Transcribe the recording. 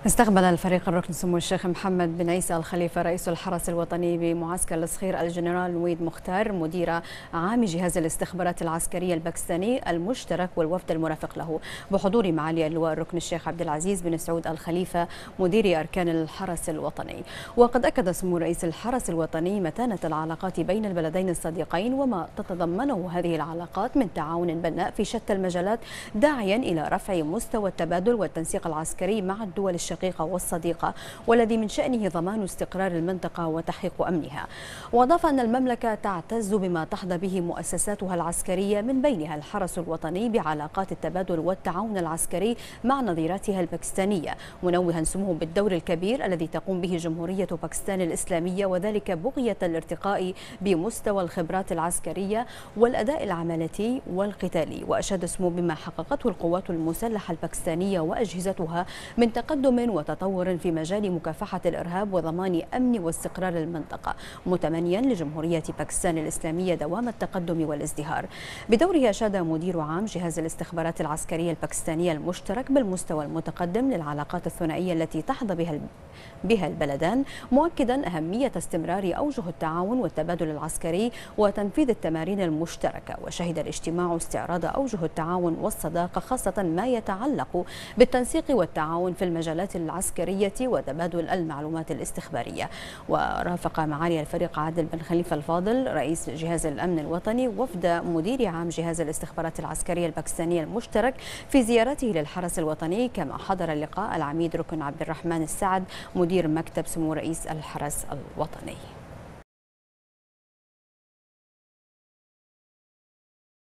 استقبل الفريق الركن سمو الشيخ محمد بن عيسى الخليفة رئيس الحرس الوطني بمعسكر الصخير الجنرال نويد مختار مدير عام جهاز الاستخبارات العسكرية الباكستاني المشترك والوفد المرافق له بحضور معالي اللواء الركن الشيخ عبد العزيز بن سعود الخليفة مدير أركان الحرس الوطني. وقد أكد سمو رئيس الحرس الوطني متانة العلاقات بين البلدين الصديقين وما تتضمنه هذه العلاقات من تعاون بناء في شتى المجالات، داعيا إلى رفع مستوى التبادل والتنسيق العسكري مع الدول الشقيقة والصديقة، والذي من شأنه ضمان استقرار المنطقة وتحقيق أمنها. وأضاف أن المملكة تعتز بما تحظى به مؤسساتها العسكرية من بينها الحرس الوطني بعلاقات التبادل والتعاون العسكري مع نظيراتها الباكستانية، منوها سموه بالدور الكبير الذي تقوم به جمهورية باكستان الإسلامية، وذلك بغية الارتقاء بمستوى الخبرات العسكرية والأداء العملياتي والقتالي. وأشاد سموه بما حققته القوات المسلحة الباكستانية وأجهزتها من تقدم وتطور في مجال مكافحة الإرهاب وضمان أمن واستقرار المنطقة، متمنيا لجمهورية باكستان الإسلامية دوام التقدم والازدهار. بدوره أشاد مدير عام جهاز الاستخبارات العسكرية الباكستانية المشترك بالمستوى المتقدم للعلاقات الثنائية التي تحظى بها البلدان، مؤكدا أهمية استمرار أوجه التعاون والتبادل العسكري وتنفيذ التمارين المشتركة. وشهد الاجتماع استعراض أوجه التعاون والصداقة، خاصة ما يتعلق بالتنسيق والتعاون في المجالات العسكرية وتبادل المعلومات الاستخبارية. ورافق معالي الفريق عادل بن خليفة الفاضل رئيس جهاز الأمن الوطني وفد مدير عام جهاز الاستخبارات العسكرية الباكستانية المشترك في زيارته للحرس الوطني، كما حضر اللقاء العميد ركن عبد الرحمن السعد مدير مكتب سمو رئيس الحرس الوطني.